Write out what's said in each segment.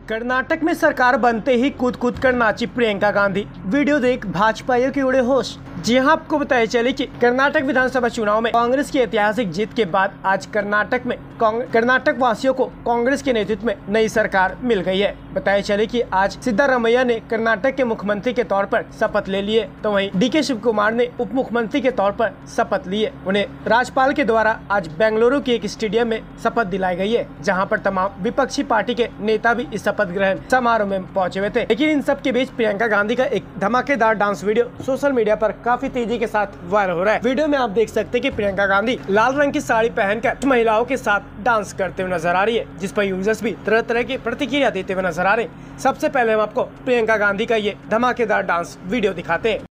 कर्नाटक में सरकार बनते ही कूद कूद कर नाची प्रियंका गांधी। वीडियो देख भाजपाइयों के उड़े होश। जी हां, आपको बताया चले कि कर्नाटक विधानसभा चुनाव में कांग्रेस की ऐतिहासिक जीत के बाद आज कर्नाटक वासियों को कांग्रेस के नेतृत्व में नई सरकार मिल गई है। बताया चले कि आज सिद्धारमैया ने कर्नाटक के मुख्यमंत्री के तौर पर शपथ ले लिए, तो वहीं डीके शिव कुमार ने उप मुख्यमंत्री के तौर पर शपथ लिए। उन्हें राज्यपाल के द्वारा आज बेंगलुरु के एक स्टेडियम में शपथ दिलाई गई है, जहाँ पर तमाम विपक्षी पार्टी के नेता भी इस शपथ ग्रहण समारोह में पहुंचे हुए थे। लेकिन इन सब के बीच प्रियंका गांधी का एक धमाकेदार डांस वीडियो सोशल मीडिया पर काफी तेजी के साथ वायरल हो रहा है। वीडियो में आप देख सकते हैं कि प्रियंका गांधी लाल रंग की साड़ी पहनकर महिलाओं के साथ डांस करते हुए नजर आ रही है, जिस पर यूजर्स भी तरह तरह की प्रतिक्रिया देते हुए नजर आ रहे हैं। सबसे पहले हम आपको प्रियंका गांधी का ये धमाकेदार डांस वीडियो दिखाते हैं।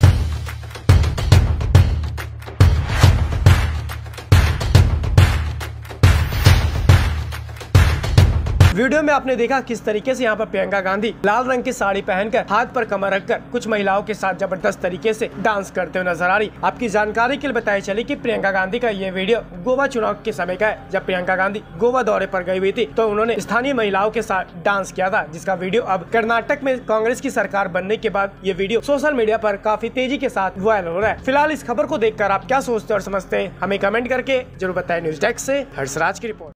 वीडियो में आपने देखा किस तरीके से यहाँ पर प्रियंका गांधी लाल रंग की साड़ी पहनकर हाथ पर कमर रखकर कुछ महिलाओं के साथ जबरदस्त तरीके से डांस करते हुए नजर आ रही। आपकी जानकारी के लिए बताया चले कि प्रियंका गांधी का ये वीडियो गोवा चुनाव के समय का है। जब प्रियंका गांधी गोवा दौरे पर गई हुई थी तो उन्होंने स्थानीय महिलाओं के साथ डांस किया था, जिसका वीडियो अब कर्नाटक में कांग्रेस की सरकार बनने के बाद ये वीडियो सोशल मीडिया पर काफी तेजी के साथ वायरल हो रहा है। फिलहाल इस खबर को देखकर आप क्या सोचते और समझते हैं, हमें कमेंट करके जरूर बताएं। न्यूज़ डेस्क से हर्षराज की रिपोर्ट।